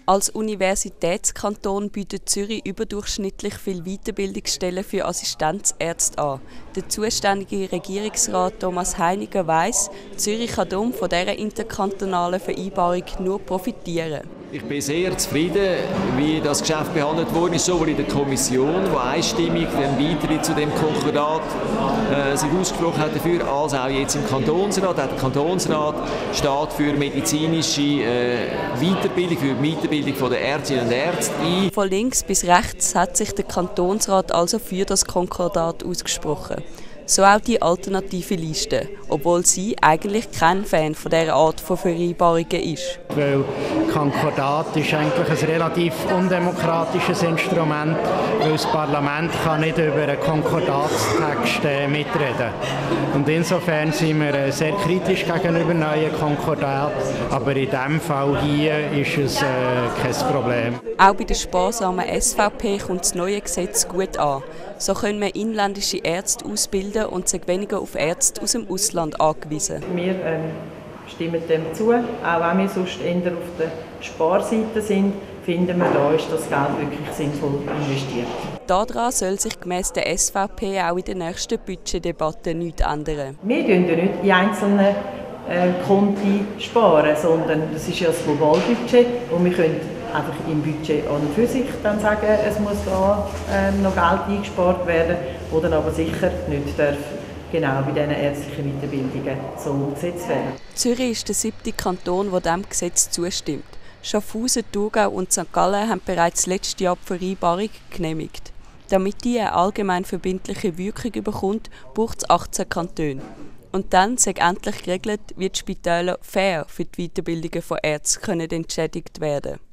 Als Universitätskanton bietet Zürich überdurchschnittlich viele Weiterbildungsstellen für Assistenzärzte an. Der zuständige Regierungsrat Thomas Heiniger weiss, Zürich kann darum von dieser interkantonalen Vereinbarung nur profitieren. Ich bin sehr zufrieden, wie das Geschäft behandelt wurde, sowohl in der Kommission, die einstimmig den Beitritt zu dem Konkordat sich ausgesprochen hat dafür, als auch jetzt im Kantonsrat. Der Kantonsrat steht für medizinische Weiterbildung, für die Weiterbildung der Ärztinnen und Ärzte ein. Von links bis rechts hat sich der Kantonsrat also für das Konkordat ausgesprochen. So auch die alternative Liste, obwohl sie eigentlich kein Fan von dieser Art von Vereinbarungen ist. Weil Konkordat ist eigentlich ein relativ undemokratisches Instrument, weil das Parlament kann nicht über einen Konkordatstext mitreden. Und insofern sind wir sehr kritisch gegenüber neuen Konkordaten, aber in diesem Fall hier ist es kein Problem. Auch bei der sparsamen SVP kommt das neue Gesetz gut an. So können wir inländische Ärzte ausbilden und sind weniger auf Ärzte aus dem Ausland angewiesen. Wir stimmen dem zu, auch wenn wir sonst eher auf der Sparseite sind, finden wir, da ist das Geld wirklich sinnvoll investiert. Daran soll sich gemäss der SVP auch in der nächsten Budgetdebatte nichts ändern. Wir sparen ja nicht in einzelnen Konten sparen, sondern das ist ja das Globalbudget und wir können einfach im Budget an und für sich dann sagen, es muss da noch Geld eingespart werden, das dann aber sicher nicht darf genau bei diesen ärztlichen Weiterbildungen so umgesetzt werden. Zürich ist der 7. Kanton, der diesem Gesetz zustimmt. Schaffhausen, Thurgau und St. Gallen haben bereits letztes Jahr die Vereinbarung genehmigt. Damit die eine allgemein verbindliche Wirkung bekommt, braucht es 18 Kantone. Und dann sei endlich geregelt, wie die Spitäler fair für die Weiterbildungen von Ärzten entschädigt werden können.